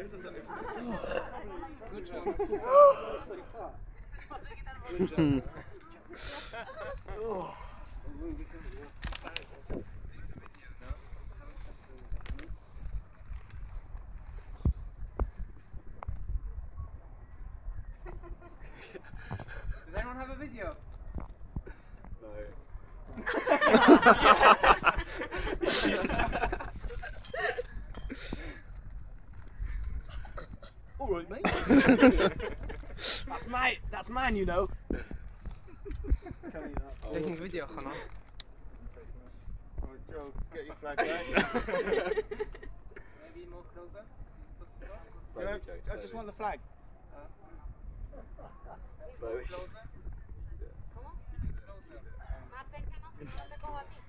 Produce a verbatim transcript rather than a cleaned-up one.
Good job. Good job. Does anyone have a video? No. Yes. Alright, mate. That's mine, that's mine, you know. Taking video, Hannah. Oh, Joe, get your flag back. Maybe more closer. Slowly, I, Joe, I just slowly. want the flag. Slowly. Closer. Yeah. Closer. Más cerca, ¿no? ¿Dónde cojo aquí?